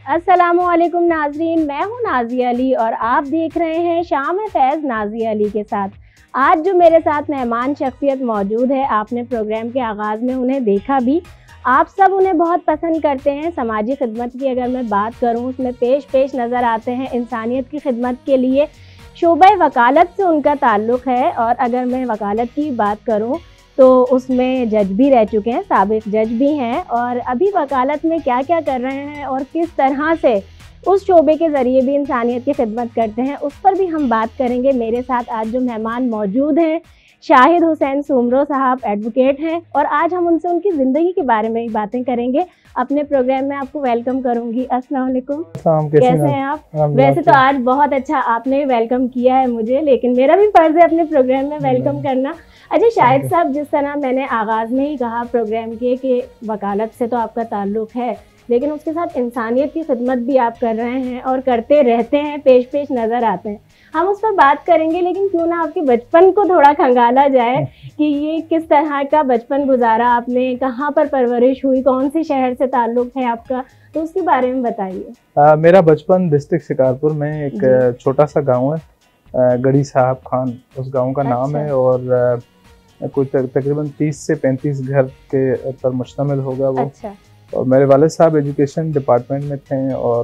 अस्सलामुअलैकुम नाजरीन, मैं हूं नाज़िया अली और आप देख रहे हैं शाम फैज़ नाज़िया अली के साथ। आज जो मेरे साथ मेहमान शख्सियत मौजूद है, आपने प्रोग्राम के आगाज़ में उन्हें देखा भी। आप सब उन्हें बहुत पसंद करते हैं। समाजी खिदमत की अगर मैं बात करूं, उसमें पेश नज़र आते हैं। इंसानियत की खिदमत के लिए शोबे वकालत से उनका ताल्लुक़ है। और अगर मैं वकालत की बात करूं तो उसमें जज भी रह चुके हैं, साबिक जज भी हैं, और अभी वकालत में क्या क्या कर रहे हैं और किस तरह से उस शोबे के ज़रिए भी इंसानियत की खिदमत करते हैं, उस पर भी हम बात करेंगे। मेरे साथ आज जो मेहमान मौजूद हैं, शाहिद हुसैन सुमरो साहब एडवोकेट हैं, और आज हम उनसे उनकी ज़िंदगी के बारे में ही बातें करेंगे। अपने प्रोग्राम में आपको वेलकम करूंगी। अस्सलाम वालेकुम, कैसे हैं आप? वैसे तो आज बहुत अच्छा आपने वेलकम किया है मुझे, लेकिन मेरा भी फ़र्ज़ है अपने प्रोग्राम में वेलकम करना। अच्छा शाहिद साहब, जिस तरह मैंने आगाज़ में ही कहा प्रोग्राम के कि वकालत से तो आपका ताल्लुक़ है, लेकिन उसके साथ इंसानियत की खिदमत भी आप कर रहे हैं और करते रहते हैं, पेश नज़र आते हैं। हम उस पर बात करेंगे, लेकिन क्यों ना आपके बचपन को थोड़ा खंगाला जाए कि ये किस तरह का बचपन गुजारा आपने, कहाँ पर परवरिश हुई, कौन से शहर से ताल्लुक़ है आपका, तो उसके बारे में बताइए। मेरा बचपन डिस्ट्रिक्ट शिकारपुर में एक छोटा सा गाँव है, गढ़ी साहब खान उस गाँव का नाम है, और कुछ तकरीबन 30 से 35 घर के पर मुश्तमिल होगा वो। अच्छा। और मेरे वालिद साहब एजुकेशन डिपार्टमेंट में थे, और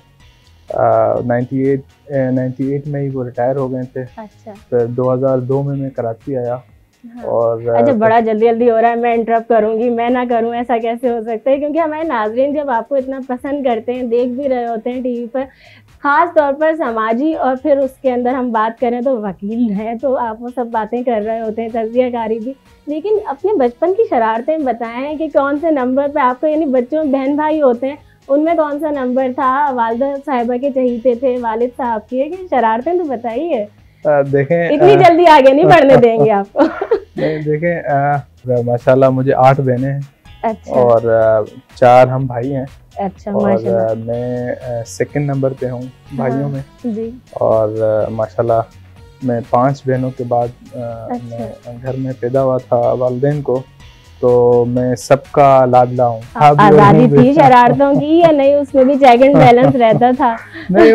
98 में ही वो रिटायर हो गए थे। अच्छा। फिर 2002 में मैं कराची आया। हाँ। और अच्छा, बड़ा जल्दी हो रहा है, मैं इंटरप्ट करूंगी, मैं ना करूं, ऐसा कैसे हो सकता है? क्योंकि हमारे नाज़रीन जब आपको इतना पसंद करते हैं, देख भी रहे होते हैं टीवी पर, ख़ास तौर पर समाजी, और फिर उसके अंदर हम बात करें तो वकील हैं, तो आप वो सब बातें कर रहे होते हैं, तज़कियाकारी भी। लेकिन अपने बचपन की शरारतें बताएं कि कौन से नंबर पे आपको, यानी बच्चों में बहन भाई होते हैं, उनमें कौन सा नंबर था? वालिदा साहिबा के चहीते थे, वालिद साहब की, कि शरारतें तो बताइए। देखें, इतनी जल्दी आगे नहीं बढ़ने देंगे आपको। नहीं, देखें, माशाल्लाह मुझे 8 बहनें हैं। अच्छा। और 4 हम भाई हैं। अच्छा, और मैं सेकंड नंबर पे हूँ भाइयों में जी। और माशाल्लाह मैं 5 बहनों के बाद मैं घर में पैदा हुआ था। वालिदैन को तो मैं सबका लाडला हूँ। आज़ादी थी शरारतों की या नहीं? उसमें भी चेक एंड बैलेंस रहता था? नहीं,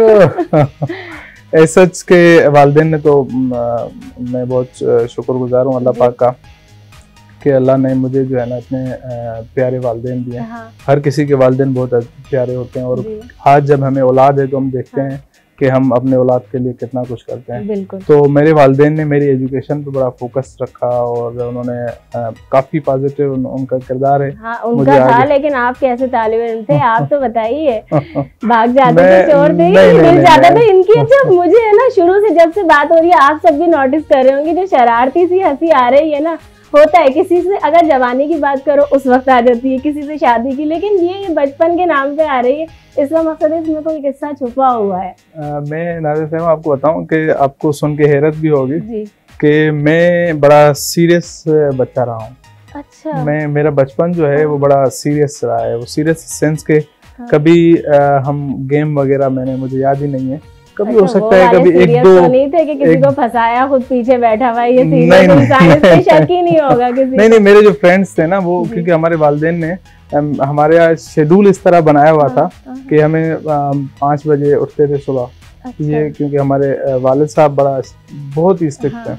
वो सच के वालिदैन ने तो मैं बहुत शुक्रगुजार हूँ अल्लाह पाक का कि अल्लाह ने मुझे जो है ना इतने प्यारे वालिदैन दिए। हाँ। हर किसी के वालिदैन बहुत प्यारे होते हैं, और आज जब हमें औलाद है तो हम देखते हैं कि हम अपने औलाद के लिए कितना कुछ करते हैं। बिल्कुल। तो मेरे वालिदैन ने मेरी एजुकेशन पे बड़ा फोकस रखा, और उन्होंने काफ़ी पॉजिटिव उनका किरदार है। हाँ, उनका था, लेकिन आप कैसे तालिब इल्म थे? आप तो बताइए। भाग जाते थे, चोर थे, मिल जाता था इनकी। अच्छा, मुझे है ना, शुरू से जब से बात हो रही है, आप सब भी नोटिस कर रहे होंगे, जो शरारती सी हंसी आ रही है ना, होता है किसी से अगर जवानी की बात करो उस वक्त आ जाती है, किसी से शादी की, लेकिन ये बचपन के नाम पे आ रही है। इसका मकसद है इसमें कोई किस्सा छुपा हुआ है। मैं नाज़िर साहब आपको बताऊं कि आपको सुन के हैरत भी होगी कि मैं बड़ा सीरियस बच्चा रहा हूँ। अच्छा। मेरा बचपन जो है वो बड़ा सीरियस रहा है। वो सीरियस सेंस के कभी हम गेम वगैरह मुझे याद ही नहीं है। कभी हो सकता है कभी एक दो तो नहीं थे कि किसी को फंसाया, खुद पीछे बैठा हुआ, ये सीरियस इंसान, इस पे शक ही नहीं होगा किसी। नहीं, मेरे जो फ्रेंड्स थे ना, वो क्योंकि हमारे वालिदैन ने हमारे यहाँ शेड्यूल इस तरह बनाया हुआ था कि हमें 5 बजे उठते थे सुबह। अच्छा। ये क्योंकि हमारे वालिद साहब बहुत ही स्ट्रिक्ट थे।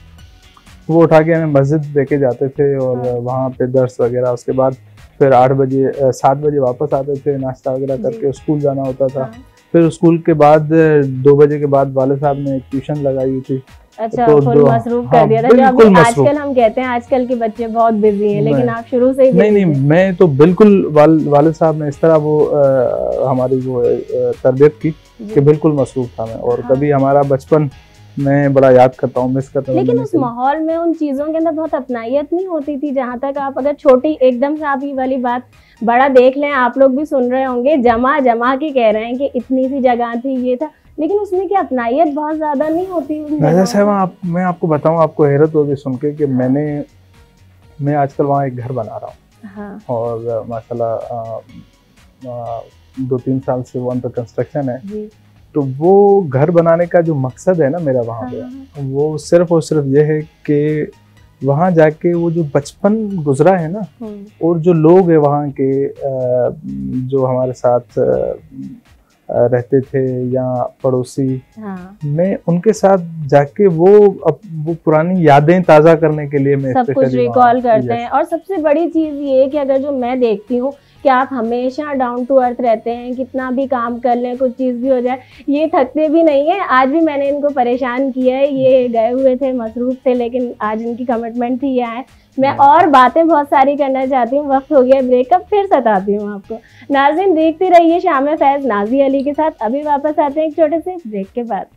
वो उठा के हमें मस्जिद लेके जाते थे, और वहाँ पे दर्स वगैरह, उसके बाद फिर 7 बजे वापस आते थे, नाश्ता वगैरह करके स्कूल जाना होता था। फिर स्कूल के बाद 2 बजे के बाद वालिद साहब ने ट्यूशन लगाई हुई थी। अच्छा, तो फुल मसरूफ कर दिया था। जो अभी आजकल हम कहते हैं आजकल के बच्चे बहुत बिजी हैं, लेकिन आप शुरू से ही नहीं, मैं तो बिल्कुल वालिद साहब ने इस तरह वो हमारी वो तरबियत की कि बिल्कुल मसरूफ था मैं। और कभी हमारा बचपन मैं बड़ा याद करता हूँ, मिस करता हूँ। लेकिन उस माहौल में उन चीज़ों के अंदर बहुत अपनाइयत नहीं होती थी। जहाँ तक आप अगर छोटी एकदम से आप ये वाली बात बड़ा देख लें, आप लोग भी सुन रहे होंगे, जमा की कह रहे हैं कि इतनी सी जगह थी, ये था, लेकिन उसमें क्या अपनाइयत बहुत ज़्यादा नहीं होती? मैं आपको बताऊँ, आपको हैरत होगी सुन के कि मैं आजकल वहाँ एक घर बना रहा हूँ। हाँ। और माशाल्लाह 2-3 साल से वो अंडर कंस्ट्रक्शन है। तो वो घर बनाने का जो मकसद है ना मेरा वहाँ पे, वो सिर्फ और सिर्फ ये है कि वहाँ जाके वो जो बचपन गुजरा है ना, और जो लोग है वहाँ के जो हमारे साथ रहते थे या पड़ोसी, हाँ। मैं उनके साथ जाके वो पुरानी यादें ताज़ा करने के लिए मैं सब कुछ रिकॉल करते हैं। और सबसे बड़ी चीज़ ये है कि अगर जो मैं देखती हूँ कि आप हमेशा डाउन टू अर्थ रहते हैं, कितना भी काम कर लें, कुछ चीज़ भी हो जाए, ये थकते भी नहीं है। आज भी मैंने इनको परेशान किया है, ये गए हुए थे, मसरूफ थे, लेकिन आज इनकी कमिटमेंट थी ये आए। मैं और बातें बहुत सारी करना चाहती हूँ, वक्त हो गया ब्रेकअप, फिर सताती हूँ आपको। नाज़रीन देखते रहिए शाम फैज़ नाज़ी अली के साथ। अभी वापस आते हैं एक छोटे से ब्रेक के बाद।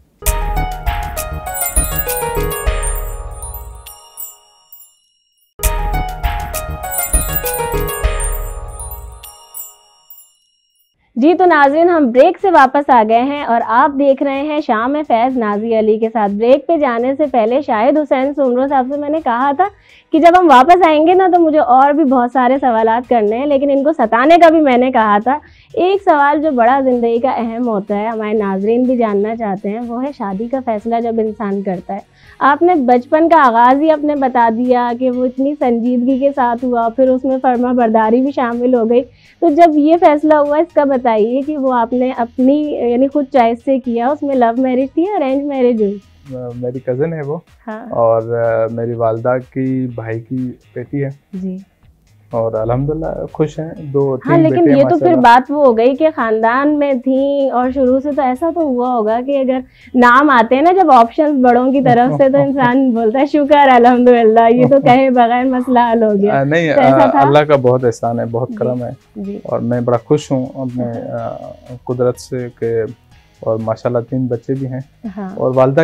जी तो नाज़रीन हम ब्रेक से वापस आ गए हैं और आप देख रहे हैं शाम फैज़ नाज़ी अली के साथ। ब्रेक पे जाने से पहले शाहिद हुसैन सुमरो साहब से मैंने कहा था कि जब हम वापस आएंगे ना तो मुझे और भी बहुत सारे सवालात करने हैं, लेकिन इनको सताने का भी मैंने कहा था। एक सवाल जो बड़ा ज़िंदगी का अहम होता है, हमारे नाज़रीन भी जानना चाहते हैं, वो है शादी का फ़ैसला जब इंसान करता है। आपने बचपन का आगाज़ ही अपने बता दिया कि वो इतनी संजीदगी के साथ हुआ, फिर उसमें फर्मा बरदारी भी शामिल हो गई। तो जब ये फैसला हुआ, इसका बताइए कि वो आपने अपनी यानी खुद चॉइस से किया, उसमें लव मैरिज थी या अरेंज मैरिज हुई? मेरी कज़न है वो। हाँ। और मेरी वालदा की भाई की बेटी है जी। और अल्हम्दुलिल्लाह खुश हैं, 2-3 हाँ, लेकिन बेटे ये तो फिर बात वो हो गई कि खानदान में थी और शुरू से तो ऐसा तो हुआ होगा कि अगर नाम आते हैं ना जब ऑप्शंस बड़ों की तरफ से, तो इंसान बोलता है शुक्र अल्हम्दुलिल्लाह, ये तो कहे बगैर मसला हल हो गया। नहीं, तो अल्लाह का बहुत एहसान है, बहुत करम है जी। और मैं बड़ा खुश हूँ अपने कुदरत से कि और माशाल्लाह 3 बच्चे भी हैं। हाँ। और वालदा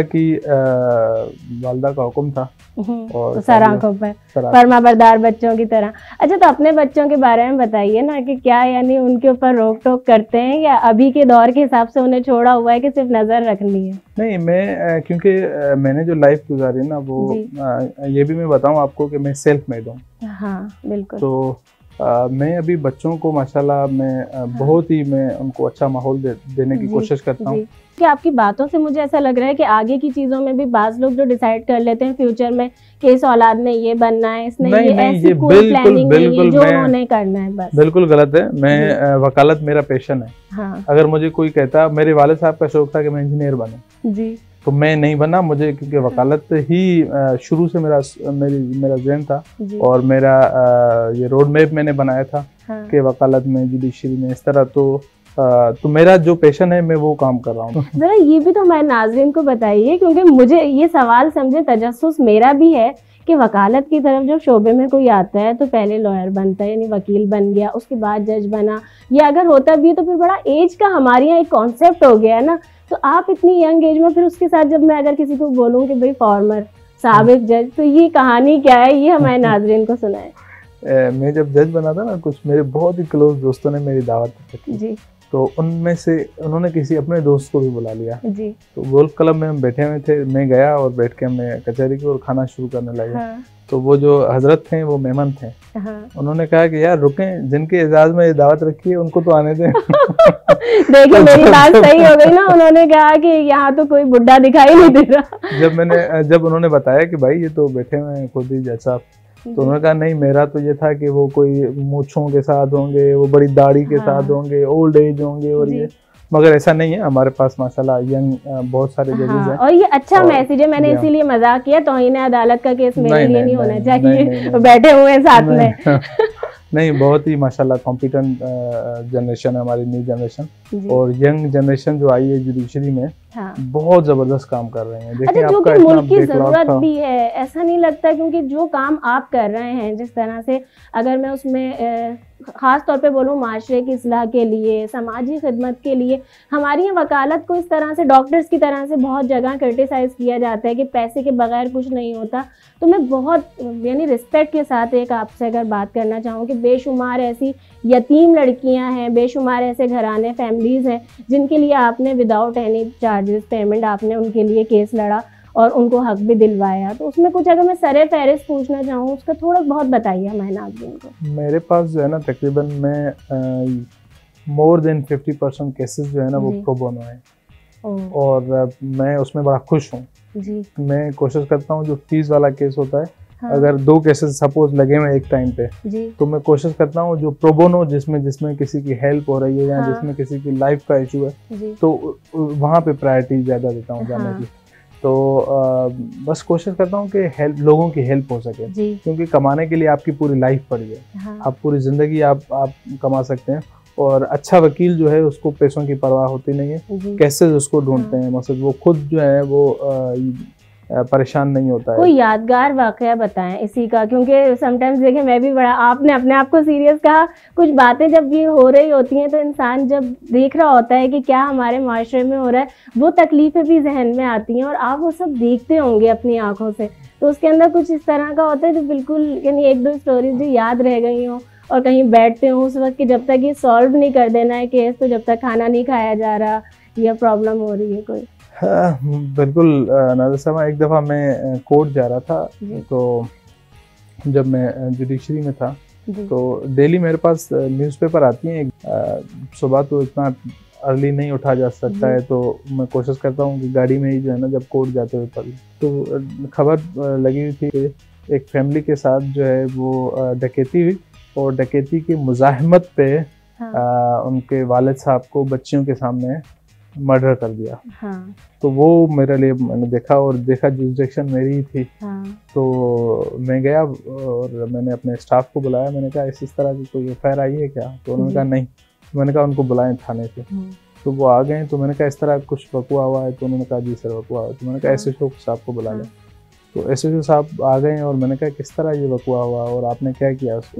का हुक्म था और सर आंखों पर फर्मा बरदार बच्चों की तरह। अच्छा, तो अपने बच्चों के बारे में बताइए ना कि क्या यानी उनके ऊपर रोक टोक करते हैं या अभी के दौर के हिसाब से उन्हें छोड़ा हुआ है कि सिर्फ नजर रखनी है? नहीं, मैं क्योंकि मैंने जो लाइफ गुजारी ना वो ये भी मैं बताऊं आपको कि मैं सेल्फ मेड हूँ। हाँ बिल्कुल। तो मैं अभी बच्चों को माशाल्लाह मैं बहुत ही मैं उनको अच्छा माहौल देने की कोशिश करता हूँ। कि आपकी बातों से मुझे ऐसा लग रहा है कि आगे की चीजों में भी बाज लोग जो डिसाइड कर लेते हैं फ्यूचर में कि इस औलाद ने ये बनना है, इसने ये ऐसी कोई प्लानिंग नहीं है, जो उन्होंने करना है बस। बिल्कुल गलत है। मैं वकालत मेरा पैशन है। हाँ। अगर मुझे कोई कहता, मेरे वालिद साहब का शौक था कि मैं इंजीनियर बनूं जी, तो मैं नहीं बना। मुझे क्योंकि वकालत ही शुरू से मेरा ज़हन था और मेरा ये रोड मैप मैंने बनाया था कि वकालत में, जुडिशरी में, इस तरह। तो मेरा जो पैशन है मैं वो काम कर रहा हूँ। जरा ये भी तो हमारे नाज़रीन को बताइए, क्योंकि मुझे ये सवाल समझे तजस्सुस मेरा भी है कि वकालत की तरफ जब शोबे में कोई आता है तो पहले लॉयर बनता है, यानी वकील बन गया, उसके बाद जज बना, या अगर होता भी है तो फिर बड़ा एज का हमारे यहाँ एक कॉन्सेप्ट हो गया है ना। तो आप इतनी यंग एज में फिर उसके साथ जब मैं अगर किसी को बोलूँ कि भाई फॉर्मर साबिक जज, तो ये कहानी क्या है, ये हमारे नाज़रीन को सुनाए। मैं जब जज बना था ना, कुछ मेरे बहुत ही क्लोज दोस्तों ने मेरी दावत रखी जी, तो उनमें से उन्होंने किसी अपने दोस्त को भी बुला लिया जी। तो गोल्फ क्लब में हम बैठे हुए थे, मैं गया और बैठ के हमने कचहरी की और खाना शुरू करने लगे। हाँ। तो वो जो हजरत थे वो मेहमान थे। हाँ। उन्होंने कहा कि यार रुकें, जिनके एजाज में ये दावत रखी है उनको तो आने दें। देखिए मेरी बात सही हो गई ना, उन्होंने कहा कि यहाँ तो कोई बुढ़ा दिखाई नहीं दे रहा। जब उन्होंने बताया कि भाई ये तो बैठे हुए हैं खुद ही जज साहब, तो उन्होंने कहा नहीं, मेरा तो ये था कि वो कोई मूंछों के साथ होंगे, वो बड़ी दाढ़ी के साथ होंगे, ओल्ड एज होंगे, और ये, मगर ऐसा नहीं है। हमारे पास माशाल्लाह यंग बहुत सारे जजेस हैं और ये अच्छा मैसेज है। मैंने इसीलिए मजाक किया, तौहीन अदालत का केस मेरे लिए नहीं होना चाहिए, बैठे हुए हैं साथ में। नहीं, बहुत ही माशाल्लाह कॉम्पिटेंट जनरेशन है हमारी, न्यू जनरेशन, और यंग जनरेशन जो आई है जुडिशरी में, हाँ। बहुत जबरदस्त काम कर रहे हैं। देखिए जो कि मुल्क की जरूरत भी है, ऐसा नहीं लगता, क्योंकि जो काम आप कर रहे हैं जिस तरह से, अगर मैं उसमें खास तौर पे बोलूँ माशरे की इस्लाह के लिए, समाजी खिदमत के लिए, हमारी यहाँ वकालत को इस तरह से डॉक्टर्स की तरह से बहुत जगह क्रिटिसाइज़ किया जाता है कि पैसे के बगैर कुछ नहीं होता। तो मैं बहुत यानी रिस्पेक्ट के साथ एक आपसे अगर बात करना चाहूँ कि बेशुमार ऐसी यतीम लड़कियां हैं, बेशुमार ऐसे घराने फैमिलीज़ हैं जिनके लिए आपने विदाउट एनी चार्जेस पेमेंट आपने उनके लिए केस लड़ा और उनको हक भी दिलवाया। तो उसमें कुछ अगर मैं सरे फहरिस्त पूछना चाहूँ उसका थोड़ा बहुत बताइए हमारे नाज़रीन को। मेरे पास जो है ना तकरीबन मैं मोर देन 50% केसेस जो है ना वो प्रो बोनो है और मैं उसमें बड़ा खुश हूँ। मैं कोशिश करता हूँ जो फीस वाला केस होता है हाँ। अगर 2 केसेस सपोज लगे हुए एक टाइम पे जी। तो मैं कोशिश करता हूँ जो प्रोबोनो जिसमें किसी की हेल्प हो रही है या हाँ। जिसमें किसी की लाइफ का इशू है जी। तो वहाँ पे प्रायोरिटी ज़्यादा देता हूँ जाने हाँ। की। तो बस कोशिश करता हूँ कि लोगों की हेल्प हो सके, क्योंकि कमाने के लिए आपकी पूरी लाइफ पड़ी है। हाँ। आप पूरी ज़िंदगी आप कमा सकते हैं, और अच्छा वकील जो है उसको पैसों की परवाह होती नहीं है, कैसे उसको ढूंढते हैं, मतलब वो खुद जो है वो परेशान नहीं होता है। कोई यादगार वाकया बताएं इसी का, क्योंकि समटाइम्स देखें मैं भी बड़ा, आपने अपने आप को सीरियस कहा, कुछ बातें जब ये हो रही होती हैं तो इंसान जब देख रहा होता है कि क्या हमारे माशरे में हो रहा है, वो तकलीफें भी जहन में आती हैं और आप वो सब देखते होंगे अपनी आंखों से, तो उसके अंदर कुछ इस तरह का होता है जो बिल्कुल यानी 1-2 स्टोरीज जो याद रह गई हों और कहीं बैठते हो उस वक्त कि जब तक ये सॉल्व नहीं कर देना है केस, तो जब तक खाना नहीं खाया जा रहा या प्रॉब्लम हो रही है कोई? हाँ, बिल्कुल नाज़िर साहब, एक दफ़ा मैं कोर्ट जा रहा था, तो जब मैं जुडिशरी में था तो डेली मेरे पास न्यूज़पेपर आती हैं। सुबह तो इतना अर्ली नहीं उठा जा सकता है, तो मैं कोशिश करता हूँ कि गाड़ी में ही जो है ना, जब कोर्ट जाते हुए पढ़, तो खबर लगी हुई थी कि एक फैमिली के साथ जो है वो डकैती हुई, और डकैती की मुज़ाहमत पे उनके वालिद साहब को बच्चियों के सामने मर्डर कर दिया। हाँ। तो वो मेरे लिए, मैंने देखा जुरिसडिक्शन मेरी ही थी। हाँ। तो मैं गया और मैंने अपने स्टाफ को बुलाया, मैंने कहा इस तरह की कोई एफआईआर आई है क्या? तो उन्होंने कहा नहीं। मैंने कहा उनको बुलाएं थाने से। तो वो आ गए, तो मैंने कहा इस तरह कुछ वकूआ हुआ है? तो उन्होंने कहा जी सर वकूआ हुआ है। तो मैंने कहा एसएचओ साहब को बुला लें। तो एसएचओ साहब आ गए और मैंने कहा किस तरह ये वकूआ हुआ और आपने क्या किया उसको?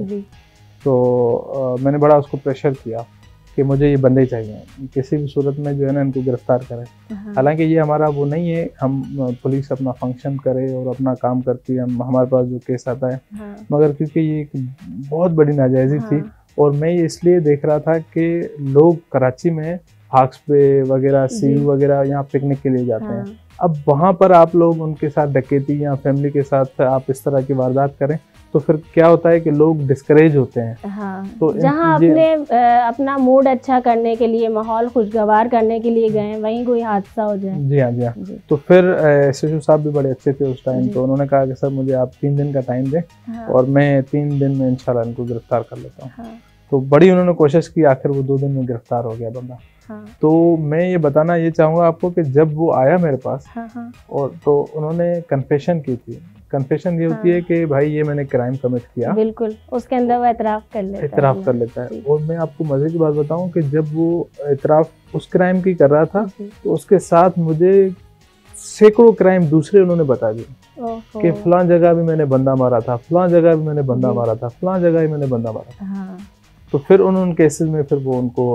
तो मैंने बड़ा उसको प्रेशर किया कि मुझे ये बंदे चाहिए, किसी भी सूरत में जो है ना इनको गिरफ्तार करें। हालांकि ये हमारा वो नहीं है, हम पुलिस अपना फंक्शन करे और अपना काम करती है, हमारे पास जो केस आता है, मगर क्योंकि ये एक बहुत बड़ी नाजायज़ी थी, और मैं ये इसलिए देख रहा था कि लोग कराची में हाक्स पे वगैरह, सीव वगैरह यहाँ पिकनिक के लिए जाते हैं। अब वहाँ पर आप लोग उनके साथ डकैती या फैमिली के साथ आप इस तरह की वारदात करें तो फिर क्या होता है कि लोग डिस्करेज होते हैं। हाँ, तो जहाँ अपने अपना मूड अच्छा करने के लिए, माहौल खुशगवार करने के लिए गए, वहीं कोई हादसा हो जाए। जी हाँ, जी हाँ। तो फिर एसएचओ साहब भी बड़े अच्छे थे उस टाइम, तो उन्होंने कहा कि सर मुझे आप 3 दिन का टाइम दें और मैं 3 दिन में इंशाल्लाह इनको गिरफ्तार कर लेता हूँ। तो बड़ी उन्होंने कोशिश की, आखिर वो 2 दिन में गिरफ्तार हो गया बंदा। तो मैं ये बताना ये चाहूँगा आपको कि जब वो आया मेरे पास और तो उन्होंने कन्फेशन की थी। कन्फेशन ये होती है कि भाई ये मैंने क्राइम कमिट किया, बिल्कुल उसके अंदर वो एतराफ़ कर लेता है। और मैं आपको मजे की बात बताऊं कि जब वो एतराफ़ उस क्राइम की कर रहा था तो उसके साथ मुझे सैकड़ों क्राइम दूसरे उन्होंने बता दिए कि फलां जगह भी मैंने बंदा मारा था, फलां जगह भी मैंने बंदा मारा था, फलां जगह भी मैंने बंदा मारा था। तो फिर उन केसेस में फिर वो उनको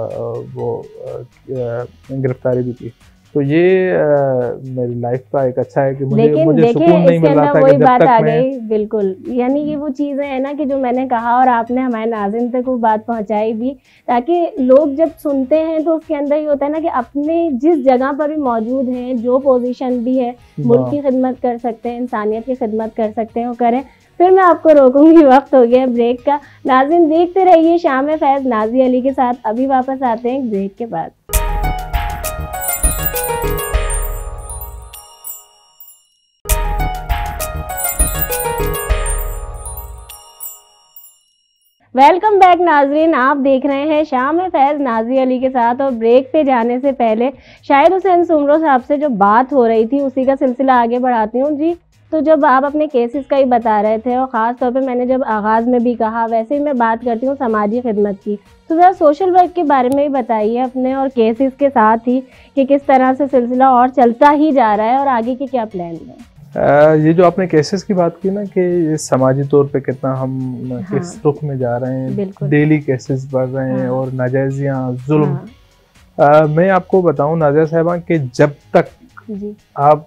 गिरफ्तारी भी की। तो ये मेरी लाइफ का एक अच्छा है कि मुझे सुकून नहीं मिल रहा था कि जब तक मैं, बिल्कुल, यानी कि वो चीज़ें हैं ना कि जो मैंने कहा और आपने हमारे नाज़रीन तक वो बात पहुंचाई भी, ताकि लोग जब सुनते हैं तो उसके अंदर ये होता है ना कि अपने जिस जगह पर भी मौजूद हैं, जो पोजीशन भी है, मुल्क की खिदमत कर सकते हैं, इंसानियत की खिदमत कर सकते हैं, वो करें। फिर मैं आपको रोकूंगी, वक्त हो गया ब्रेक का। नाज़रीन देखते रहिए शाम फैज़ नाज़िया अली के साथ। अभी वापस आते हैं ब्रेक के बाद। वेलकम बैक नाजरीन, आप देख रहे हैं शाम फैज़ नाज़िया अली के साथ। और ब्रेक पे जाने से पहले शाहिद हुसैन सुमरो साहब से जो बात हो रही थी उसी का सिलसिला आगे बढ़ाती हूँ। जी, तो जब आप अपने केसेस का ही बता रहे थे और ख़ास तौर पे मैंने जब आगाज़ में भी कहा, वैसे ही मैं बात करती हूँ समाजी खिदमत की, तो ज़रा सोशल वर्क के बारे में ही बताइए अपने और केसेस के साथ ही कि किस तरह से सिलसिला और चलता ही जा रहा है और आगे के क्या प्लान हैं। ये जो आपने केसेस की बात की ना कि ये समाजी तौर पे कितना हम किस रुख में जा रहे हैं, डेली केसेस बढ़ रहे हैं और नाजायजियाँ, जुल्म। मैं आपको बताऊं नाज़िया साहिबा कि जब तक आप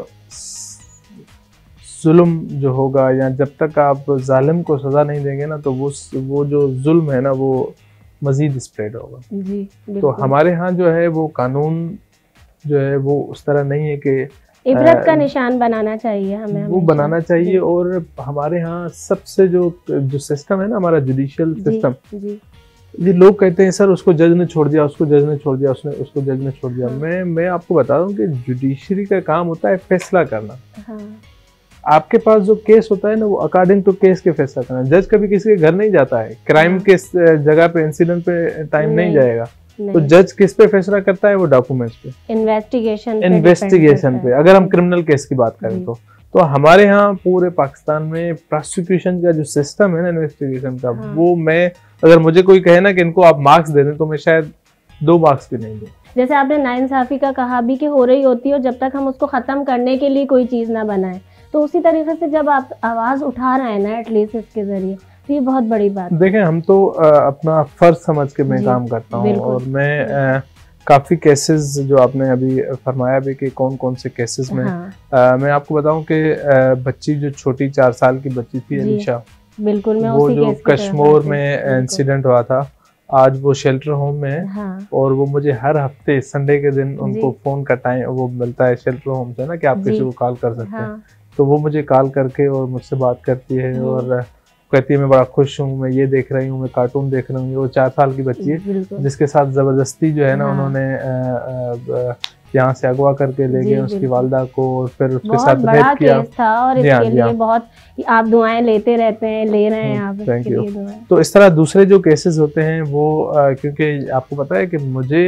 जुल्म जो होगा या जब तक आप जालिम को सज़ा नहीं देंगे ना, तो वो जो जुल्म है ना वो मज़ीद स्प्रेड होगा। जी, तो हमारे यहाँ जो है वो कानून जो है वो उस तरह नहीं है कि इबरत का निशान बनाना चाहिए, हमें वो बनाना चाहिए। और हमारे यहाँ सबसे जो सिस्टम है ना, हमारा जुडिशियल सिस्टम, ये लोग कहते हैं सर उसको जज ने छोड़ दिया, उसको जज ने छोड़ दिया, उसको जज ने छोड़ दिया। मैं आपको बता दूं कि जुडिशरी का काम होता है फैसला करना। आपके पास जो केस होता है ना, वो अकॉर्डिंग टू केस के फैसला करना। जज कभी किसी के घर नहीं जाता है, क्राइम के जगह पे, इंसिडेंट पे टाइम नहीं जाएगा। तो जज किस पे फैसला करता है? वो डॉक्यूमेंट्स पे, इन्वेस्टिगेशन पे। अगर हम क्रिमिनल केस की बात करें तो हमारे यहाँ पूरे पाकिस्तान में प्रोसिक्यूशन का जो सिस्टम है ना इन्वेस्टिगेशन का, वो मैं, अगर मुझे कोई कहे ना कि इनको आप मार्क्स दे दें, तो मैं शायद 2 मार्क्स भी नहीं दूं। जैसे आपने नाइंसाफी का कहा भी कि हो रही होती है, और जब तक हम उसको खत्म करने के लिए कोई चीज ना बनाए, तो उसी तरीके से जब आप आवाज उठा रहे हैं ना एटलीस्ट इसके जरिए, तो ये बहुत बड़ी बात। देखें, हम तो अपना फर्ज समझ के मैं काम करता हूँ, और मैं काफी केसेस जो आपने अभी फरमाया भी कि कौन कौन से केसेस में, मैं आपको बताऊं कि बच्ची जो छोटी 4 साल की बच्ची थी अलीशा, बिल्कुल, मैं वो उसी जो कश्मीर में इंसिडेंट हुआ था, आज वो शेल्टर होम में है। और वो मुझे हर हफ्ते संडे के दिन उनको फोन का टाइम वो मिलता है शेल्टर होम से ना, कि आप किसी को कॉल कर सकते हैं। तो वो मुझे कॉल करके और मुझसे बात करती है और कहती है मैं बड़ा खुश हूँ, मैं ये देख रही हूँ, मैं कार्टून देख रही हूँ। वो 4 साल की बच्ची है जिसके साथ जबरदस्ती जो है ना उन्होंने यहाँ से अगवा करके ले गए उसकी वालदा को, और फिर उसके साथ रेप किया। केस था, और इसके लिए बहुत आप दुआएं लेते रहते हैं, ले रहे हैं आप इसके लिए दुआएं। तो इस तरह दूसरे जो केसेस होते हैं वो क्योंकि आपको पता है कि मुझे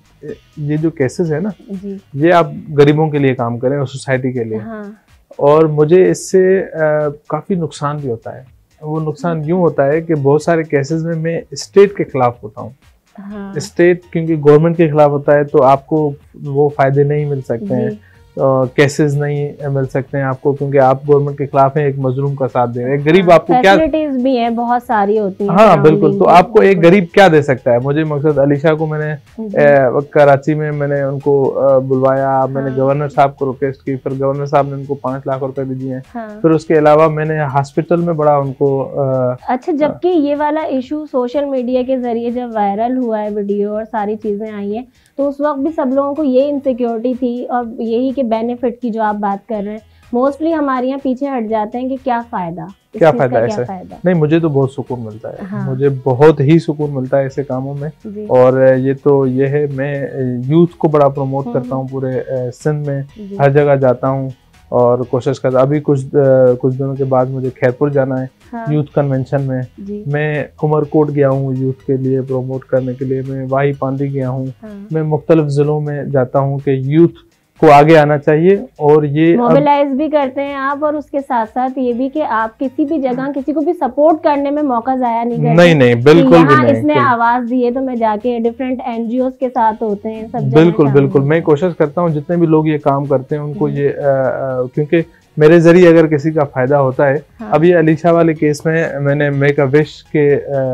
ये जो केसेस है ना, ये आप गरीबों के लिए काम करें और सोसाइटी के लिए, और मुझे इससे काफी नुकसान भी होता है। वो नुकसान यूं होता है कि बहुत सारे केसेस में मैं स्टेट के खिलाफ होता हूँ। स्टेट क्योंकि गवर्नमेंट के खिलाफ होता है, तो आपको वो फायदे नहीं मिल सकते हैं, केसेस नहीं मिल सकते हैं आपको, क्योंकि आप गवर्नमेंट के खिलाफ हैं, एक मजलूम का साथ दे रहे हैं। गरीब आपको क्या, फैसिलिटीज भी हैं, बहुत सारी होती हैं। हाँ बिल्कुल, तो आपको एक गरीब क्या दे सकता है? मुझे मकसद अलीशा को मैंने कराची में मैंने उनको बुलवाया, मैंने गवर्नर साहब को रिक्वेस्ट की, फिर गवर्नर साहब ने उनको 5 लाख रुपए भी दिए। फिर उसके अलावा मैंने हॉस्पिटल में बड़ा उनको अच्छा, जबकि ये वाला इशू सोशल मीडिया के जरिए जब वायरल हुआ है वीडियो और सारी चीजें आई हैं, तो उस वक्त भी सब लोगों को ये इनसिक्योरिटी थी, और यही के बेनिफिट की जो आप बात कर रहे हैं, मोस्टली हमारे यहाँ पीछे हट जाते हैं कि क्या फायदा ऐसे नहीं। मुझे तो बहुत सुकून मिलता है, मुझे बहुत ही सुकून मिलता है ऐसे कामों में। और ये है, मैं यूथ को बड़ा प्रमोट करता हूँ पूरे सिंध में, हर जगह जाता हूँ और कोशिश करता। अभी कुछ दिनों के बाद मुझे खैरपुर जाना है यूथ कन्वेंशन में। मैं उमरकोट गया हूँ यूथ के लिए प्रमोट करने के लिए, मैं वाही पांदी गया हूँ। मैं मुख्तलिफ जिलों में जाता हूँ कि यूथ को आगे आना चाहिए, और ये मोबिलाइज भी करते हैं आप, और उसके साथ साथ ये भी कि आप किसी भी जगह किसी को भी सपोर्ट करने में मौका जाया नहीं करते। नहीं, बिल्कुल भी नहीं। इसने आवाज दी है तो मैं जाके डिफरेंट एनजीओ के साथ होते हैं सब, बिल्कुल मैं कोशिश करता हूँ जितने भी लोग ये काम करते हैं उनको ये क्योंकि मेरे जरिए अगर किसी का फायदा होता है। अब ये अलीशा वाले केस में मैंने मेक अ विश के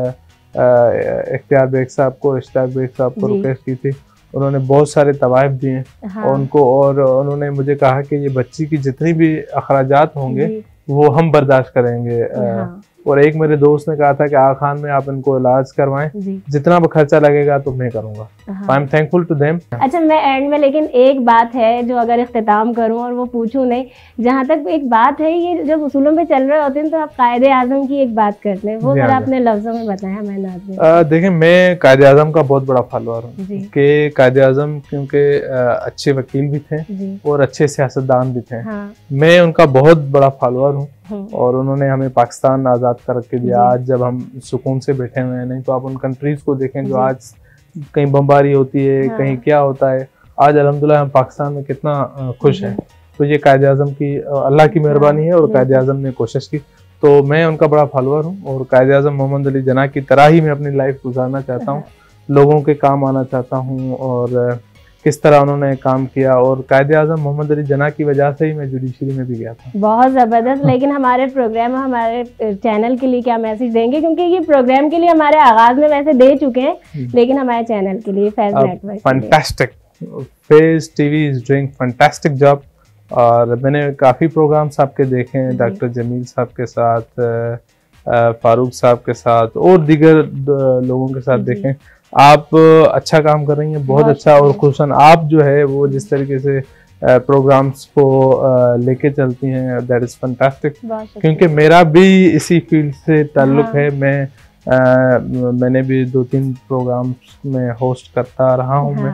इख्तियार बेग साहब को रिक्वेस्ट की थी, उन्होंने बहुत सारे तवाइफ दिए उनको, और उन्होंने मुझे कहा कि ये बच्ची की जितनी भी अखराजात होंगे वो हम बर्दाश्त करेंगे। और एक मेरे दोस्त ने कहा था कि आगा खान में आप इनको इलाज करवाएं, जितना भी खर्चा लगेगा तो मैं करूंगा। I am thankful to them. अच्छा, मैं एंड में लेकिन एक बात है जो अगर इख्तिताम करूं और वो पूछूं नहीं, जहां तक एक बात है, ये जब उसूलों पे चल रहे होते हैं तो आप कायदे आजम की एक बात करते हैं, वो जरा अपने लफ्जों में बताया। मैंने देखिए, मैं कायदे आजम का बहुत बड़ा फॉलोअर हूँ कि कायदे आजम क्योंकि अच्छे वकील भी थे और अच्छे सियासतदान भी थे। मैं उनका बहुत बड़ा फॉलोअर हूँ, और उन्होंने हमें पाकिस्तान आज़ाद कर के दिया। आज जब हम सुकून से बैठे हुए हैं, नहीं तो आप उन कंट्रीज को देखें जो आज कहीं बमबारी होती है, कहीं क्या होता है। आज अल्हम्दुलिल्लाह हम पाकिस्तान में कितना खुश हैं। तो ये कायदे आज़म की अल्लाह की मेहरबानी है, और कायदे आज़म ने कोशिश की, तो मैं उनका बड़ा फॉलोअर हूँ। और कायदे आज़म मोहम्मद अली जिन्ना की तरह ही मैं अपनी लाइफ गुजारना चाहता हूँ, लोगों के काम आना चाहता हूँ, और किस तरह उन्होंने काम किया। और कायदे आज़म मोहम्मद अली जिन्ना की वजह से ही मैं जुडिशरी में भी गया था। बहुत ज़बरदस्त। लेकिन हमारे प्रोग्राम में हमारे चैनल के लिए क्या मैसेज देंगे, क्योंकि ये प्रोग्राम के लिए हमारे आगाज में वैसे दे चुके हैं, लेकिन हमारे चैनल के लिए Faiz network fantastic, Faiz TV is doing fantastic job. और मैंने काफ़ी प्रोग्राम्स आपके देखे हैं, डॉक्टर जमील साहब के साथ, फारूक साहब के साथ, और दीगर लोगों के साथ देखें। आप अच्छा काम कर रही हैं, बहुत अच्छा। और खुशन आप जो है वो जिस तरीके से प्रोग्राम्स को लेके चलती हैं, दैट इज फैंटास्टिक। क्योंकि मेरा भी इसी फील्ड से ताल्लुक है। मैंने भी 2-3 प्रोग्राम्स में होस्ट करता रहा हूँ मैं,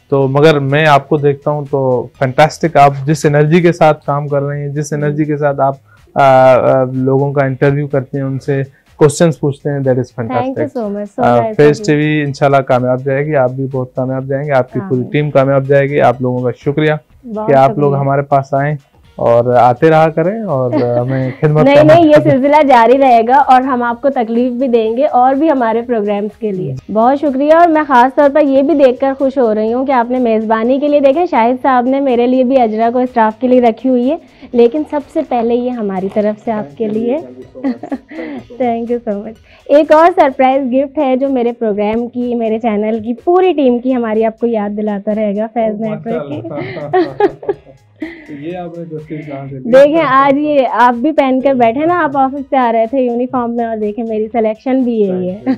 तो मगर मैं आपको देखता हूँ तो फैंटास्टिक, आप जिस एनर्जी के साथ काम कर रहे हैं, जिस एनर्जी के साथ आप लोगों का इंटरव्यू करते हैं, उनसे क्वेश्चंस पूछते हैं, that is fantastic. Faiz TV इंशाल्लाह कामयाब जाएगी, आप भी बहुत कामयाब जाएंगे, आपकी पूरी टीम कामयाब जाएगी। आप लोगों का शुक्रिया कि आप लोग हमारे पास आए और आते रहा करें और हमें खिदमत नहीं, ये सिलसिला जारी रहेगा और हम आपको तकलीफ भी देंगे और भी हमारे प्रोग्राम्स के लिए। बहुत शुक्रिया। और मैं खास तौर पर ये भी देखकर खुश हो रही हूँ कि आपने मेज़बानी के लिए, देखें शाहिद साहब ने मेरे लिए भी अजरा को स्टाफ के लिए रखी हुई है, लेकिन सबसे पहले ये हमारी तरफ से आपके लिए थैंक यू सो मच। एक और सरप्राइज गिफ्ट है जो मेरे प्रोग्राम की, मेरे चैनल की पूरी टीम की, हमारी आपको याद दिलाता रहेगा फैज नेटवर्क की। ये आपने देखें आज ये आप भी पहनकर बैठे ना, आप ऑफिस से आ रहे थे यूनिफॉर्म में, और देखें मेरी सिलेक्शन भी यही है।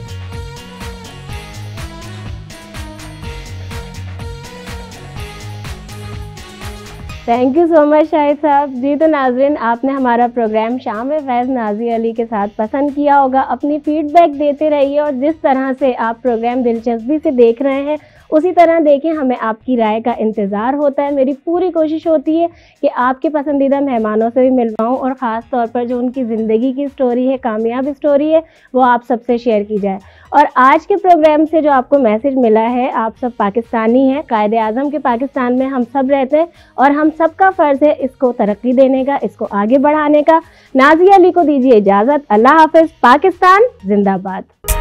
Thank you so much Shahid साहब जी। तो नाज़रीन, आपने हमारा प्रोग्राम शाम फैज़ नाज़िया अली के साथ पसंद किया होगा। अपनी फीडबैक देते रहिए और जिस तरह से आप प्रोग्राम दिलचस्पी से देख रहे हैं उसी तरह देखें, हमें आपकी राय का इंतज़ार होता है। मेरी पूरी कोशिश होती है कि आपके पसंदीदा मेहमानों से भी मिलवाऊँ और ख़ास तौर पर जो उनकी ज़िंदगी की स्टोरी है, कामयाब स्टोरी है, वो आप सबसे शेयर की जाए। और आज के प्रोग्राम से जो आपको मैसेज मिला है, आप सब पाकिस्तानी हैं, कायदे आज़म के पाकिस्तान में हम सब रहते हैं और हम सबका फ़र्ज़ है इसको तरक्की देने का, इसको आगे बढ़ाने का। नाज़िया अली को दीजिए इजाज़त। अल्लाह हाफ़िज़। पाकिस्तान जिंदाबाद।